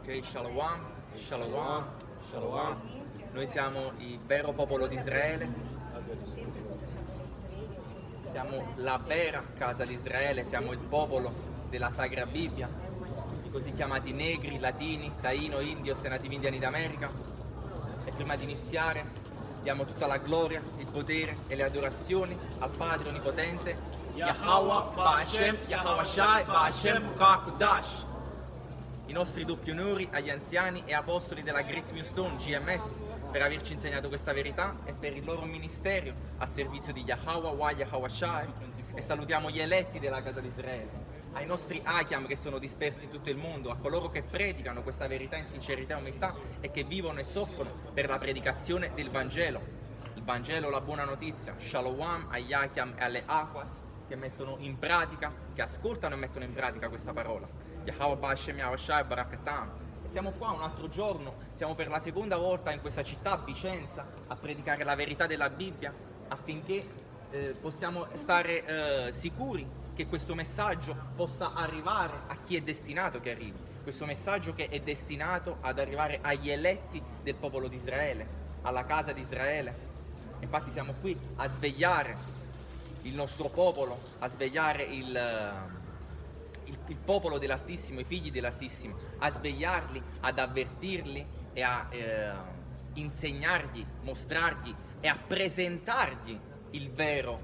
Ok, Shalom, Shalom, Shalom. Noi siamo il vero popolo di Israele, siamo la vera casa di Israele, siamo il popolo della Sacra Bibbia, i così chiamati negri, latini, taino, indios e nativi indiani d'America. E prima di iniziare diamo tutta la gloria, il potere e le adorazioni al Padre Onnipotente, Yahweh Ba'Hashem, Yahweh Shai, Ba'Hashem Kudash. I nostri doppi onori agli anziani e apostoli della Great Millstone GMS per averci insegnato questa verità e per il loro ministero al servizio di Yahweh Yahweh Shai. E salutiamo gli eletti della casa di Israele, ai nostri Achiam che sono dispersi in tutto il mondo, a coloro che predicano questa verità in sincerità e umiltà e che vivono e soffrono per la predicazione del Vangelo. Il Vangelo, la buona notizia. Shalom agli Achiam e alle Aquat che mettono in pratica, che ascoltano e mettono in pratica questa parola. Yahweh Ba'Hashem Yahweh Shai Barakatam. E siamo qua un altro giorno, siamo per la seconda volta in questa città, Vicenza, a predicare la verità della Bibbia affinché possiamo stare sicuri che questo messaggio possa arrivare a chi è destinato che arrivi. Questo messaggio che è destinato ad arrivare agli eletti del popolo di Israele, alla casa di Israele. Infatti siamo qui a svegliare il nostro popolo, a svegliare il popolo dell'Altissimo, i figli dell'Altissimo, a svegliarli, ad avvertirli e a insegnargli, mostrargli e a presentargli il vero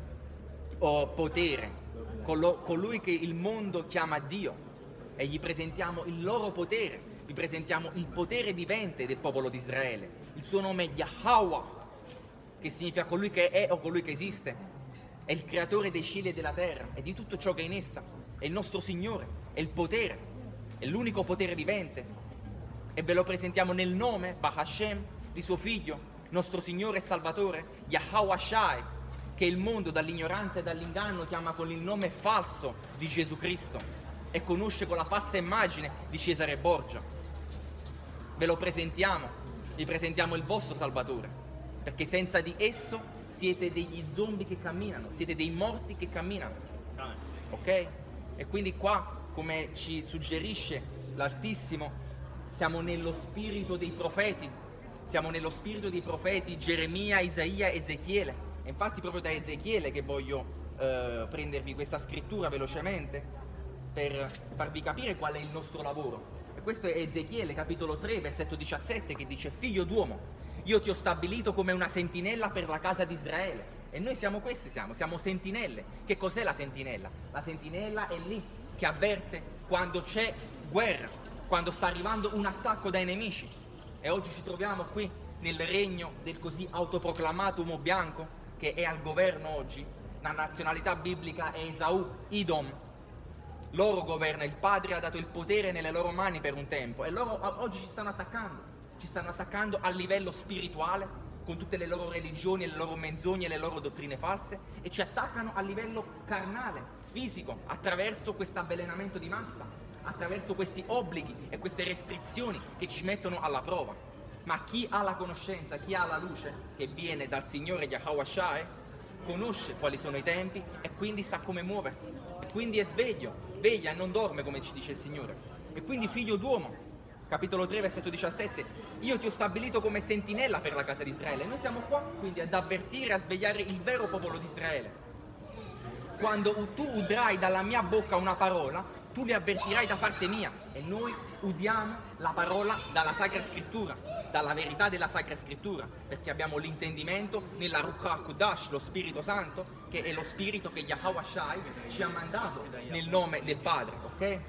potere, colui che il mondo chiama Dio, e gli presentiamo il loro potere, gli presentiamo il potere vivente del popolo di Israele. Il suo nome è Yahweh, che significa colui che è o colui che esiste, è il creatore dei cieli e della terra e di tutto ciò che è in essa. È il nostro Signore, è il potere, è l'unico potere vivente. E ve lo presentiamo nel nome, Ba'Hashem, di suo Figlio, nostro Signore e Salvatore, Yahweh Shai, che il mondo dall'ignoranza e dall'inganno chiama con il nome falso di Gesù Cristo e conosce con la falsa immagine di Cesare Borgia. Ve lo presentiamo, vi presentiamo il vostro Salvatore, perché senza di esso siete degli zombie che camminano, siete dei morti che camminano. Ok? E quindi qua, come ci suggerisce l'Altissimo, siamo nello spirito dei profeti, siamo nello spirito dei profeti Geremia, Isaia, Ezechiele. E infatti proprio da Ezechiele che voglio prendervi questa scrittura velocemente per farvi capire qual è il nostro lavoro. E questo è Ezechiele capitolo 3 versetto 17 che dice: figlio d'uomo, io ti ho stabilito come una sentinella per la casa di Israele. E noi siamo questi, siamo sentinelle. Che cos'è la sentinella? La sentinella è lì che avverte quando c'è guerra, quando sta arrivando un attacco dai nemici. E oggi ci troviamo qui nel regno del così autoproclamato uomo bianco che è al governo oggi. La nazionalità biblica è Esau, Idom. Loro governano, il padre ha dato il potere nelle loro mani per un tempo e loro oggi ci stanno attaccando a livello spirituale, con tutte le loro religioni, le loro menzogne, le loro dottrine false, e ci attaccano a livello carnale, fisico, attraverso questo avvelenamento di massa, attraverso questi obblighi e queste restrizioni che ci mettono alla prova. Ma chi ha la conoscenza, chi ha la luce che viene dal Signore Yahweh Shai, conosce quali sono i tempi e quindi sa come muoversi, e quindi è sveglio, veglia e non dorme, come ci dice il Signore. E quindi figlio d'uomo, capitolo 3 versetto 17, io ti ho stabilito come sentinella per la casa di Israele. Noi siamo qua quindi ad avvertire, a svegliare il vero popolo di Israele. Quando tu udrai dalla mia bocca una parola, tu li avvertirai da parte mia. E noi udiamo la parola dalla Sacra Scrittura, dalla verità della Sacra Scrittura, perché abbiamo l'intendimento nella Ruach HaKodesh, lo Spirito Santo, che è lo Spirito che Yahweh Shai ci ha mandato nel nome del Padre, ok?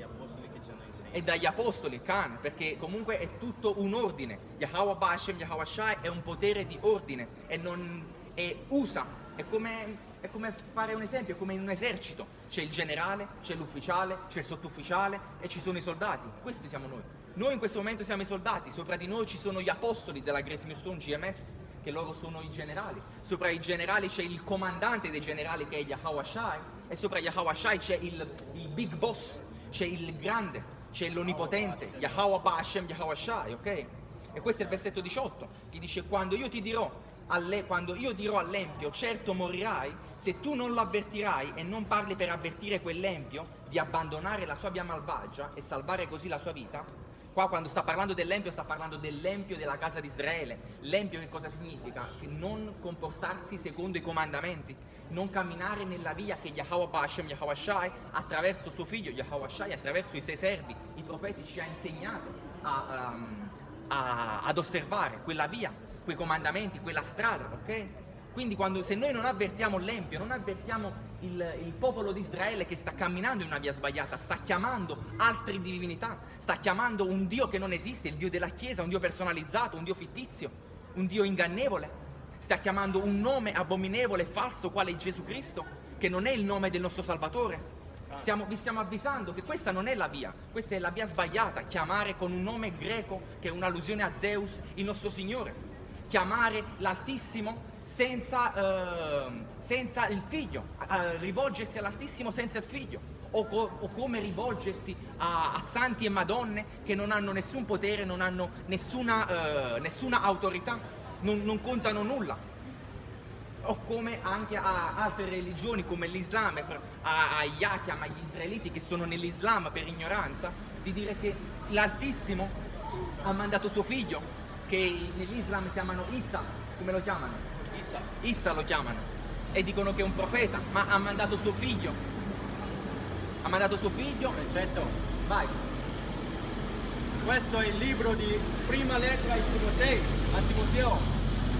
E dagli apostoli, Khan, perché comunque è tutto un ordine. Yahweh Ba'Hashem Yahweh Shai è un potere di ordine e usa, è come fare un esempio, è come in un esercito, c'è il generale, c'è l'ufficiale, c'è il sottufficiale e ci sono i soldati. Questi siamo noi. Noi in questo momento siamo i soldati, sopra di noi ci sono gli apostoli della Great Millstone GMS, che loro sono i generali. Sopra i generali c'è il comandante dei generali che è Yahweh Shai, e sopra Yahweh Shai c'è il big boss, c'è il grande, c'è l'onnipotente, Yahweh Ba'Hashem Yahweh Shai, ok? E questo è il versetto 18, che dice: quando io dirò all'empio, certo morirai, se tu non lo avvertirai e non parli per avvertire quell'empio di abbandonare la sua via malvagia e salvare così la sua vita, Qua quando sta parlando dell'empio sta parlando dell'empio della casa di Israele. L'empio che cosa significa? Che non comportarsi secondo i comandamenti, non camminare nella via che Yahweh Hashem, Yahweh Shai, attraverso suo figlio Yahweh Shai, attraverso i 6 servi, i profeti, ci ha insegnato ad osservare quella via, quei comandamenti, quella strada, ok? Quindi se noi non avvertiamo l'empio, non avvertiamo il popolo di Israele che sta camminando in una via sbagliata, sta chiamando altre divinità, sta chiamando un Dio che non esiste, il Dio della Chiesa, un Dio personalizzato, un Dio fittizio, un Dio ingannevole, sta chiamando un nome abominevole, falso, quale Gesù Cristo, che non è il nome del nostro Salvatore. Vi stiamo avvisando che questa non è la via, questa è la via sbagliata, chiamare con un nome greco che è un'allusione a Zeus, il nostro Signore, chiamare l'Altissimo senza il figlio, rivolgersi all'Altissimo senza il figlio, o come rivolgersi a santi e madonne che non hanno nessun potere, non hanno nessuna autorità, non contano nulla. O come anche a altre religioni come l'Islam, agli Yakyam, agli israeliti che sono nell'Islam per ignoranza, di dire che l'Altissimo ha mandato suo figlio, che nell'Islam chiamano Isa, come lo chiamano? Issa lo chiamano, e dicono che è un profeta, ma ha mandato suo figlio. Ha mandato suo figlio. Eccetto. Vai. Questo è il libro di prima lettera a Timoteo.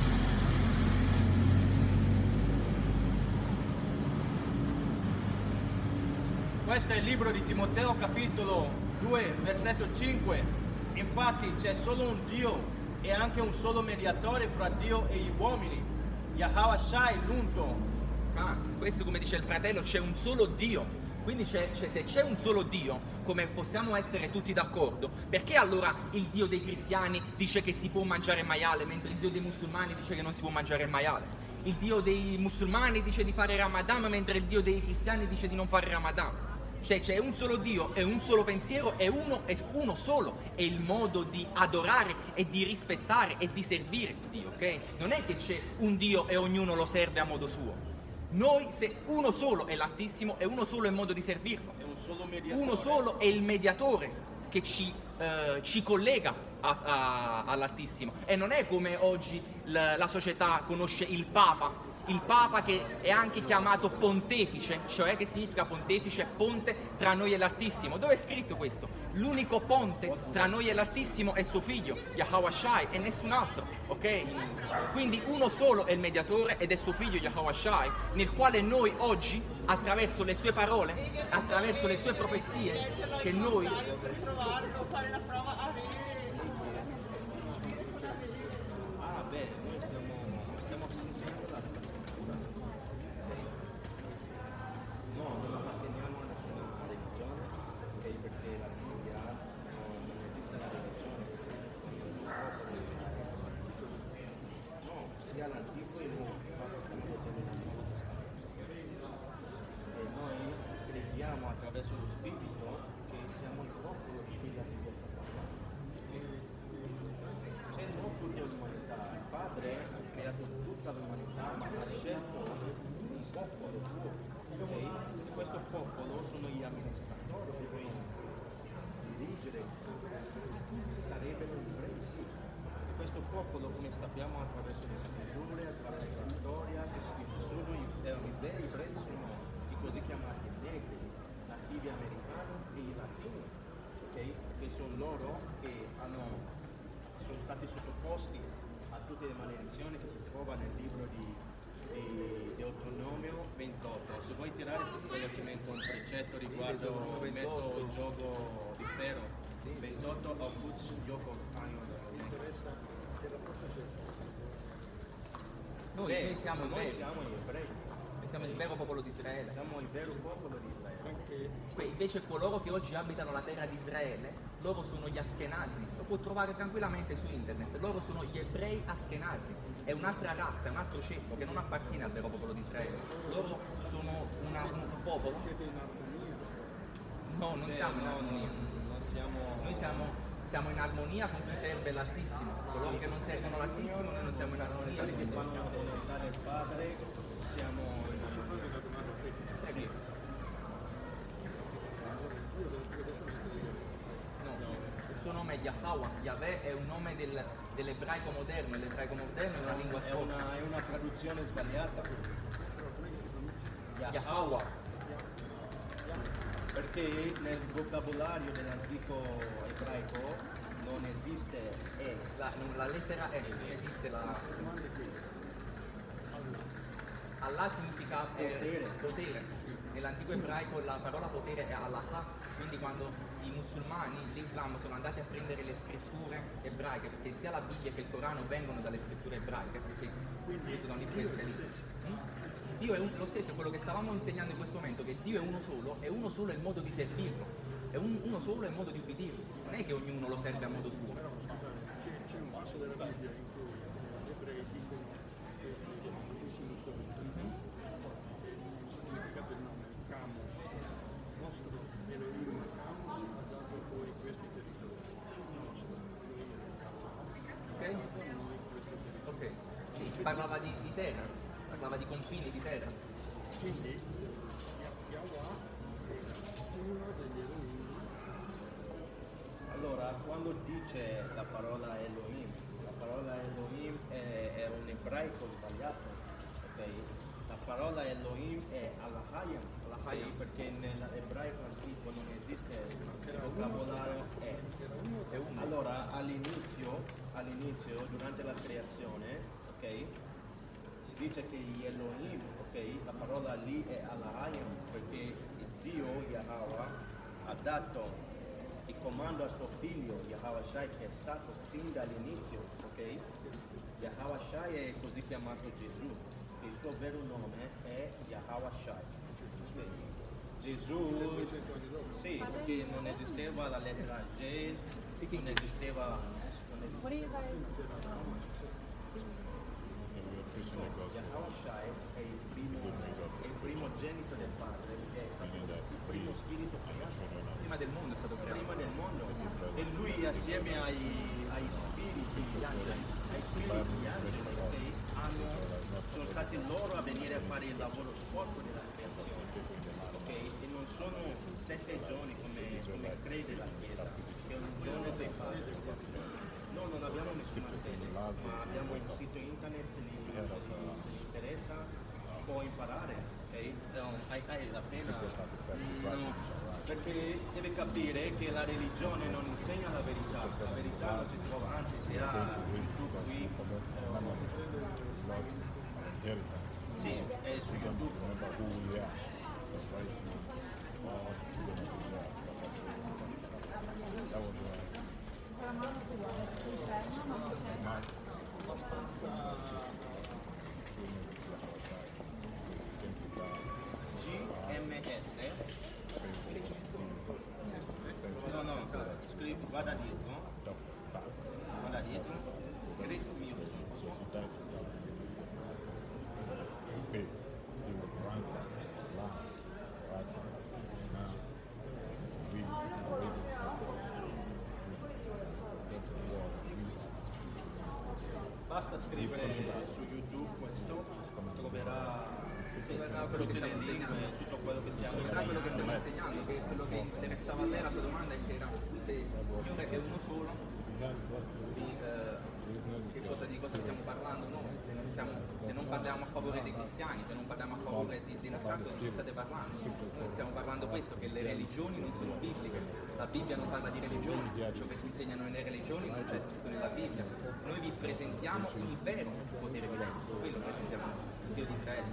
Questo è il libro di Timoteo, capitolo 2, versetto 5. Infatti c'è solo un Dio e anche un solo mediatore fra Dio e gli uomini, Yahweh Shai, l'unto. Questo, come dice il fratello, c'è un solo Dio. Quindi se c'è un solo Dio, come possiamo essere tutti d'accordo, perché allora il Dio dei cristiani dice che si può mangiare il maiale, mentre il Dio dei musulmani dice che non si può mangiare il maiale? Il Dio dei musulmani dice di fare Ramadan, mentre il Dio dei cristiani dice di non fare Ramadan. Cioè c'è un solo Dio, è un solo pensiero, è uno solo, è il modo di adorare e di rispettare e di servire Dio, ok? Non è che c'è un Dio e ognuno lo serve a modo suo. Noi, se uno solo è l'Altissimo, e uno solo è il modo di servirlo. È un solo mediatore. Uno solo è il mediatore che ci collega all'Altissimo. E non è come oggi la società conosce il Papa che è anche chiamato pontefice, cioè che significa pontefice, ponte tra noi e l'Altissimo. Dove è scritto questo? L'unico ponte tra noi e l'Altissimo è suo figlio, Yahweh Shai, e nessun altro, ok? Quindi uno solo è il mediatore ed è suo figlio Yahweh Shai, nel quale noi oggi, attraverso le sue parole, attraverso le sue profezie, che noi... attraverso lo Spirito che siamo il popolo di quella libertà. C'è non tutta l'umanità, il Padre ha creato tutta l'umanità, ma ha scelto un popolo suo. Okay? E questo popolo sono gli amministratori che devono dirigere, sarebbero i ebrei, sì. E questo popolo, come sappiamo attraverso le scritture, attraverso la storia, che sono i veri ebrei, sono i così chiamati negri, nativi americani e i latini, okay? Che sono loro che sono stati sottoposti a tutte le maledizioni che si trova nel libro di Deuteronomio 28. Se vuoi tirare velocemente un precetto riguardo il gioco di ferro, 28 of Woods, gioco Noi siamo gli ebrei. Siamo il vero popolo di Israele. Siamo il vero popolo di Israele. Invece coloro che oggi abitano la terra di Israele, loro sono gli Ashkenazi. Lo può trovare tranquillamente su internet. Loro sono gli ebrei Ashkenazi. È un'altra razza, è un altro ceppo che non appartiene al vero popolo di Israele. Loro sono un popolo. Siete in armonia? No, non siamo in armonia. Noi siamo in armonia con chi serve l'Altissimo. Coloro che non servono l'Altissimo, noi non siamo in armonia. Quelli che fanno la volontà del Padre, siamo in armonia. Il suo nome nome è Yahweh, Yahweh è un nome dell'ebraico moderno, l'ebraico moderno è una lingua sporca. È una traduzione sbagliata. Yahweh. Perché nel vocabolario dell'antico ebraico non esiste E. La lettera E, non esiste la... Allah significa potere. Nell'antico ebraico la parola potere è Allah, quindi quando i musulmani, l'Islam, sono andati a prendere le scritture ebraiche, perché sia la Bibbia che il Corano vengono dalle scritture ebraiche, perché è scritto da un libro israelita. Dio è lo stesso, quello che stavamo insegnando in questo momento, che Dio è uno solo è il modo di servirlo, è uno solo è il modo di ubbidirlo, non è che ognuno lo serve a modo suo. C'è un passo della Bibbia in cui gli ebrei dicono che siamo pochissimi conti, il significato del nome Camus, nostro Elohim Camus ha dato poi questi territori, nostro Elohim Camus, Ok? noi questo territorio. Ok. Sì, parlava di terra, parlava di confini di terra. Quindi Yahweh è uno degli Elohim. Allora, quando dice la parola Elohim è un ebraico sbagliato, ok? La parola Elohim è Alahayam, perché nell'ebraico antico non esiste il vocabolario E. Allora, all'inizio, durante la creazione, ok? Si dice che gli Elohim, ok? La parola lì è Alahayam, perché Dio, Yahweh, ha dato il comando a suo figlio Yahweh Shai, che è stato fin dall'inizio, ok? Yahweh Shai è così chiamato Gesù, che il suo vero nome è Yahweh Shai. Okay? Gesù, sì, perché non esisteva la lettera J, non esisteva. What do you guys? Yahweh Shai è il primogenito del Padre, che è stato il primo spirito creato. Prima del mondo è stato creato. Prima del mondo, e lui assieme ai spiriti degli angeli, sono stati loro a venire a fare il lavoro sporco della creazione, ok? E non sono 7 giorni come crede la Chiesa, che è un giorno dei padri. No, non abbiamo nessuna sede, ma abbiamo un sito internet, se gli interessa può imparare, ok? Hai la pena. No. Perché deve capire che la religione non insegna la verità non si trova, anzi se ha YouTube qui, sì, è su YouTube. Con la mano tua, sul fermo, non c'è. GMS. No, scrivi, guarda dietro, Greek Music. Basta scrivere su YouTube questo, troverà quello che tutte le stiamo lingue, insegnando. tutto quello che stiamo Era quello che stiamo insegnando. insegnando, che quello che le restava a lei la sua domanda è che era se il Signore è uno solo, di cosa stiamo parlando noi, se non parliamo a favore dei cristiani, se non parliamo a favore dei musulmani, di che state parlando? Noi stiamo parlando questo, che le religioni non sono bibliche, la Bibbia non parla di religioni, ciò che ti insegnano nelle religioni non c'è scritto nella Bibbia. Noi vi presentiamo il vero potere di Dio, quello presentiamo il Dio di Israele.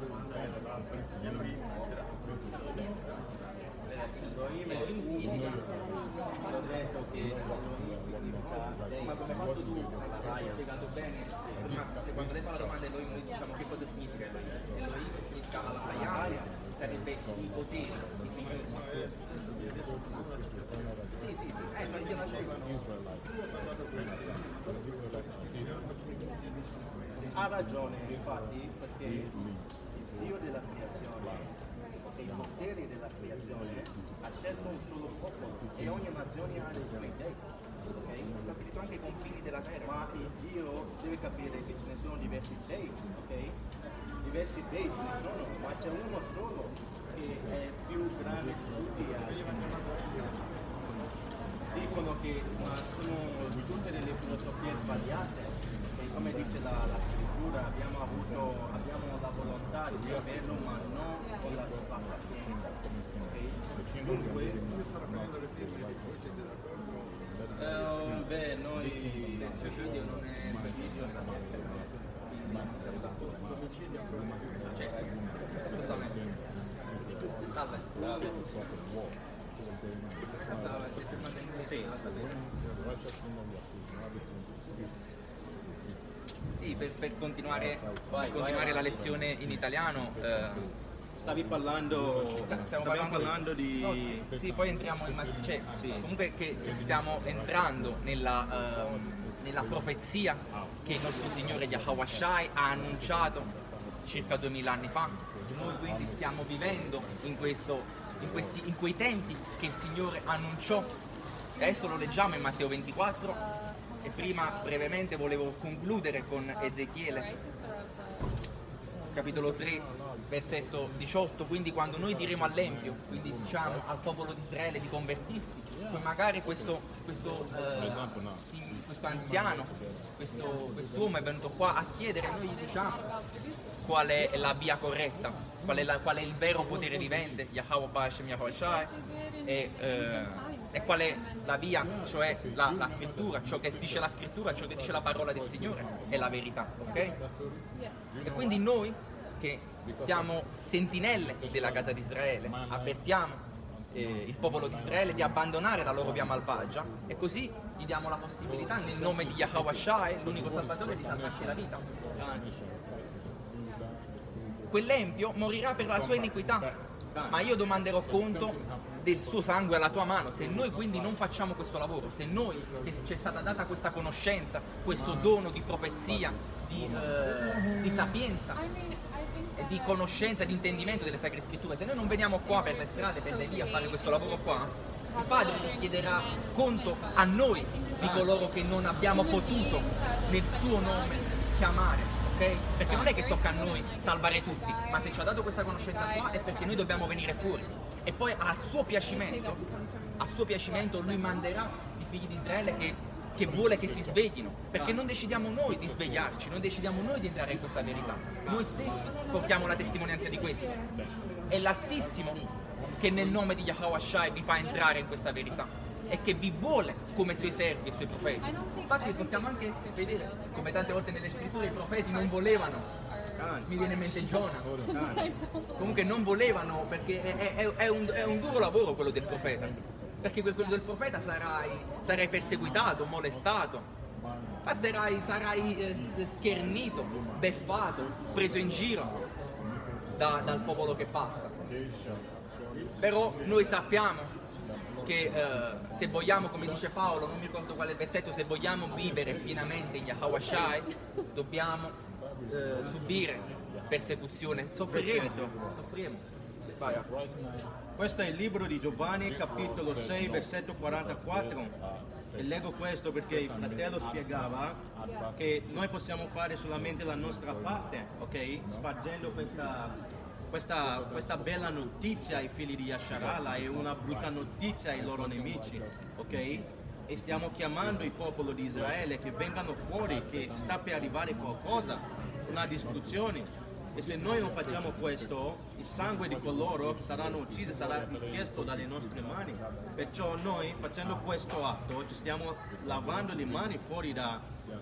Elohim significa, ho detto che Elohim significa ma come hai fatto tu, hai spiegato bene, quando lei fa la domanda Elohim noi diciamo che cosa significa Elohim. Elohim significa al-Hayat, sarebbe il potere, il Signore. Sì, ma io la seguo. Ha ragione, infatti, perché il Dio della creazione e i poteri della creazione ha scelto un solo popolo e ogni nazione ha i suoi dei. Okay? Ha stabilito anche i confini della terra. Ma il Dio deve capire che ce ne sono diversi dei, ok? Diversi dei ce ne sono, ma c'è uno solo che è più grande di tutti gli altri. dicono che sono tutte delle filosofie sbagliate e come dice la scrittura abbiamo la volontà di saperlo ma non con la sapienza. Ok? Dunque, beh, noi il suicidio non è suicidio, assolutamente. Salve. Sì. Sì, per continuare la lezione in italiano, Stiamo parlando di... No, sì, poi entriamo in cioè, sì. Comunque che stiamo entrando nella profezia che il nostro Signore Yahweh Shai ha annunciato circa 2000 anni fa. Noi quindi stiamo vivendo in quei tempi che il Signore annunciò. Adesso lo leggiamo in Matteo 24 e prima brevemente volevo concludere con Ezechiele, capitolo 3, versetto 18, quindi quando noi diremo all'Empio, quindi diciamo al popolo di Israele di convertirsi, poi magari questo anziano, quest'uomo è venuto qua a chiedere, noi gli diciamo qual è la via corretta, qual è il vero potere vivente, Yahweh Bashem Yahweh Shai, e qual è la via, cioè la scrittura, ciò che dice la scrittura, ciò che dice la parola del Signore è la verità, ok? E quindi noi che siamo sentinelle della casa di Israele avvertiamo il popolo di Israele di abbandonare la loro via malvagia e così gli diamo la possibilità nel nome di Yahweh Shai, l'unico Salvatore, di salvarci la vita. Quell'empio morirà per la sua iniquità, ma io domanderò conto del suo sangue alla tua mano. Se noi quindi non facciamo questo lavoro, se noi, che ci è stata data questa conoscenza, questo dono di profezia, di sapienza e di conoscenza, di intendimento delle Sacre Scritture, se noi non veniamo qua per le strade, per le vie a fare questo lavoro qua, il Padre chiederà conto a noi di coloro che non abbiamo potuto nel suo nome chiamare. Okay? Perché non è che tocca a noi salvare tutti, ma se ci ha dato questa conoscenza qua è perché noi dobbiamo venire fuori. E poi a suo piacimento lui manderà i figli di Israele che vuole che si sveglino, perché non decidiamo noi di svegliarci, non decidiamo noi di entrare in questa verità. Noi stessi portiamo la testimonianza di questo. È l'Altissimo che nel nome di Yahweh Shai vi fa entrare in questa verità e che vi vuole come suoi servi e suoi profeti. Infatti possiamo anche vedere come tante volte nelle scritture i profeti non volevano, mi viene in mente Giona, comunque non volevano, perché è un duro lavoro quello del profeta, perché quello del profeta sarai perseguitato, molestato, ma sarai schernito, beffato, preso in giro dal popolo che passa. Però noi sappiamo che se vogliamo, come dice Paolo, non mi ricordo quale versetto, se vogliamo vivere pienamente in Yahweh Shai, dobbiamo subire persecuzione, soffriremo. Vai. Questo è il libro di Giovanni, capitolo 6, versetto 44. E leggo questo perché il fratello spiegava che noi possiamo fare solamente la nostra parte, ok? Spargendo questa bella notizia ai figli di Yasharala e una brutta notizia ai loro nemici, ok? E stiamo chiamando il popolo di Israele che vengano fuori, che sta per arrivare qualcosa, una distruzione. E se noi non facciamo questo, il sangue di coloro saranno uccisi, sarà richiesto dalle nostre mani. Perciò noi, facendo questo atto, ci stiamo lavando le mani fuori dal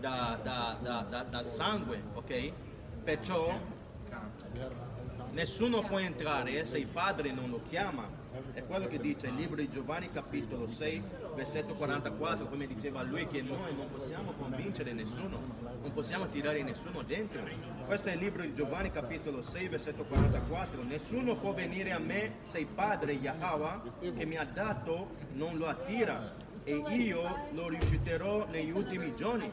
sangue, ok? Perciò nessuno può entrare se il Padre non lo chiama. È quello che dice il libro di Giovanni, capitolo 6, versetto 44, come diceva lui, che noi non possiamo convincere nessuno, non possiamo tirare nessuno dentro. Questo è il libro di Giovanni, capitolo 6, versetto 44. Nessuno può venire a me se il Padre Yahweh che mi ha dato non lo attira, e io lo riusciterò negli ultimi giorni.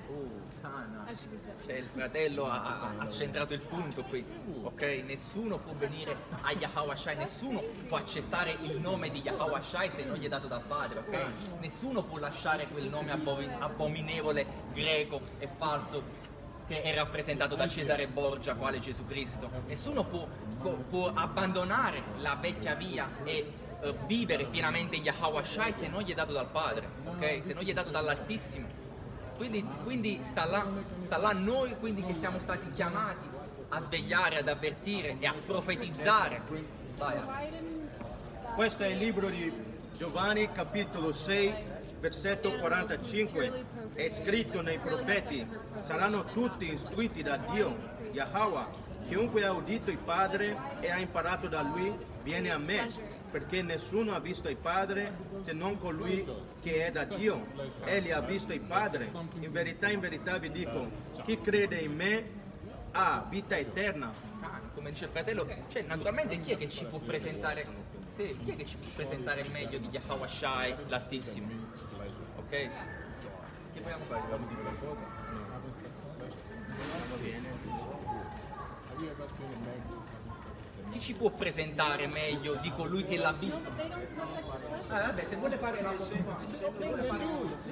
Cioè il fratello ha centrato il punto qui, ok? Nessuno può venire a Yahweh Shai, nessuno può accettare il nome di Yahweh Shai se non gli è dato dal Padre, ok? Nessuno può lasciare quel nome abominevole, greco e falso che è rappresentato da Cesare Borgia, quale Gesù Cristo. Nessuno può abbandonare la vecchia via e vivere pienamente Yahweh Shai se non gli è dato dal Padre, ok? Se non gli è dato dall'Altissimo. Quindi sta là noi quindi che siamo stati chiamati a svegliare, ad avvertire e a profetizzare. Vai. Why didn't that Questo è il libro di Giovanni, capitolo 6, versetto 45. È scritto nei profeti: saranno tutti istruiti da Dio, Yahweh. Chiunque ha udito il Padre e ha imparato da Lui viene a me, perché nessuno ha visto il Padre se non colui che è da Dio. Egli ha visto il Padre. In verità vi dico, chi crede in me ha vita eterna. Come dice il fratello, cioè naturalmente chi è che ci può presentare, chi è che ci può presentare meglio di Yahweh Shai, l'Altissimo? Ok? Che vogliamo fare? Vogliamo dire qualcosa? Va bene. Chi ci può presentare meglio di colui che l'ha visto? they don't have sexual pleasure? Vabbè, se vuole fare la cosa, se vuole fare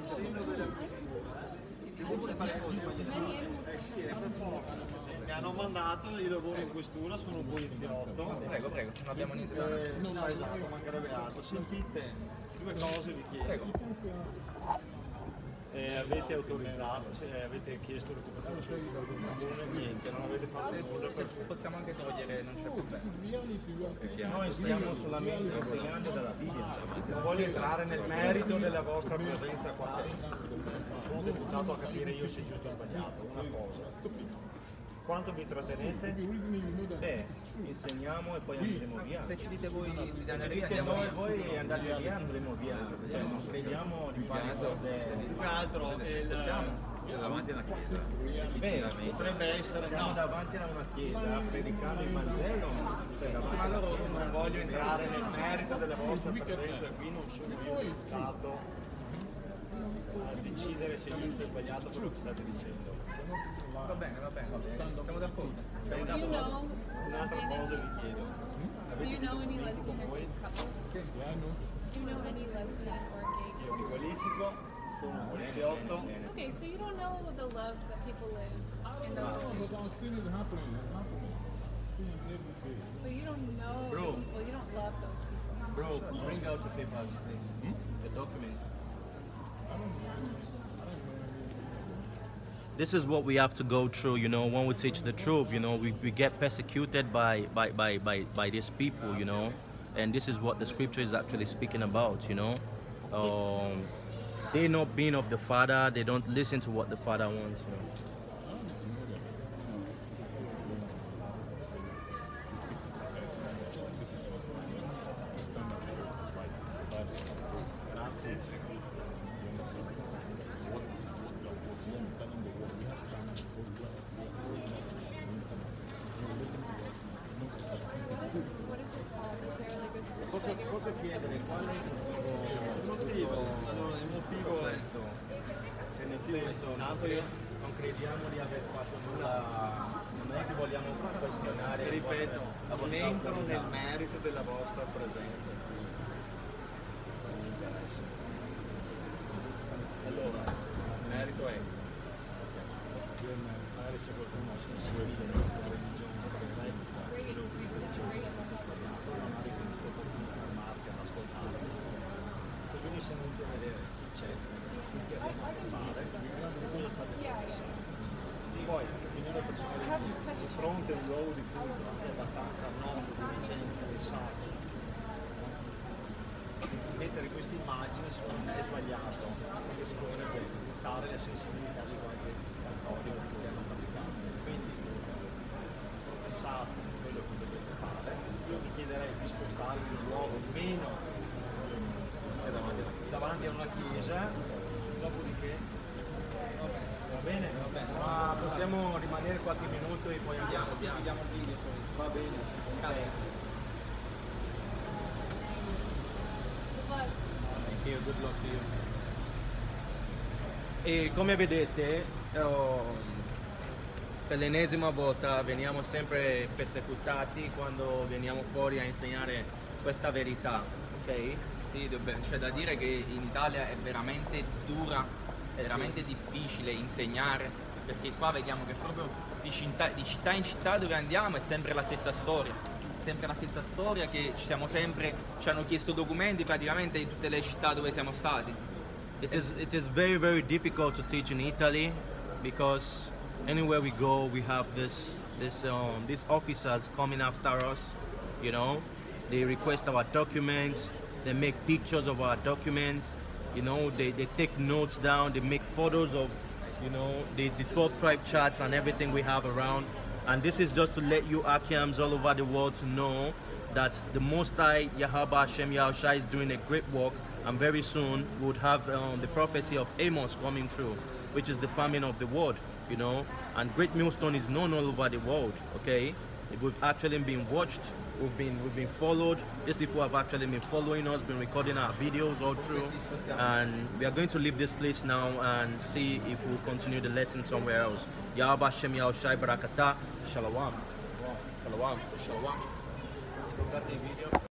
Many animals Mi hanno mandato, io lavoro in questura, sono un poliziotto. Prego, non abbiamo niente da dire. No, esatto, mancherebbe altro. Sentite, due cose vi chiedo. Prego. Avete autorizzato, avete chiesto l'occupazione sul comune, niente, non avete fatto nulla per... Possiamo anche togliere, non c'è problema. Noi stiamo solamente insegnando dalla Bibbia. Non voglio entrare nel merito della vostra presenza qua. Non sono deputato a capire io se è giusto o sbagliato. Una cosa. Quanto vi trattenete? Insegniamo e poi andremo via. Se ci dite voi di andare via, Dite andiamo noi, via. voi andate via, andremo via. Cioè, non crediamo di fare cose... Più che altro Davanti a una chiesa. potrebbe essere Siamo no. davanti a una chiesa, predicando il Vangelo. Cioè, davanti Ma allora non voglio entrare nel merito della vostra presenza qui, non sono io deputato a decidere se è giusto o sbagliato quello che state dicendo. Va bene, siamo d'accordo. Do you know Un'altra cosa vi chiedo. Do you know any lesbian or gay couples? Do you know any lesbian or gay Io mi couples? qualifico, sono un poliziotto. Okay, so you don't know the love that people live in those situations. But you don't know Bro. the people, you don't love those people. Bro, bring out your papers, please. The document. This is what we have to go through, you know, when we teach the truth, you know, we get persecuted by these people, you know, and this is what the scripture is actually speaking about, you know. They not being of the Father, they don't listen to what the Father wants, you know. What is it called? Is there like a Cosa chiedere? Qual è Il motivo, allora il motivo è questo. che nel senso noi non crediamo di aver fatto nulla, non è che vogliamo questionare, Ripeto, la non vostra entro autorità. nel merito della vostra presenza qui. Non mi interessa. Allora, il merito è magari c'è qualcuno che si divide in questa religione perché lei non ha ritenuto di fermarsi ad ascoltare. Così mi sono venuto a vedere chi c'è, chi aveva a fare, cosa state pensando. Poi, finire le persone di fronte a un luogo di culto anche abbastanza noto di Vicenza, del Saggio, mettere queste immagini secondo me è sbagliato, perché si potrebbe buttare le sensibilità di qualche cattolico che hanno praticato. Quindi, professate quello che dovete fare, io vi chiederei di spostare il luogo meno davanti a una chiesa, dopodiché va bene, ma possiamo rimanere qualche minuto e poi andiamo, vediamo il video, va bene, grazie. good luck? E come vedete, per l'ennesima volta veniamo sempre persecutati quando veniamo fuori a insegnare questa verità, ok? Sì, c'è da dire che in Italia è veramente dura, è veramente difficile insegnare, perché qua vediamo che proprio di città in città dove andiamo è sempre la stessa storia. sempre la stessa storia, che ci hanno chiesto documenti praticamente in tutte le città dove siamo stati. It is very, very difficult to teach in Italy because anywhere we go we have these officers coming after us, you know. They request our documents, they make pictures of our documents, you know, they take notes down, they make photos of, you know, the 12 tribe charts and everything we have around. And this is just to let you Akiams all over the world to know that the Most High Yahweh Hashem Yahushua is doing a great work, and very soon we would have the prophecy of Amos coming true, which is the famine of the world, you know. And Great Millstone is known all over the world, okay? We've actually been watched, we've been followed. These people have actually been following us, been recording our videos all through. And we are going to leave this place now and see if we'll continue the lesson somewhere else. Yahweh Hashem Yahushua Barakatah. Shalom. Shalom. Shalom.